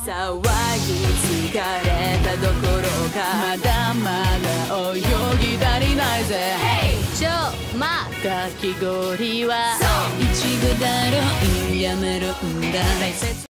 騒ぎ疲れたどころかまだまだ泳ぎ足りないぜ、ちょまかき氷はいちごだろやめるんだ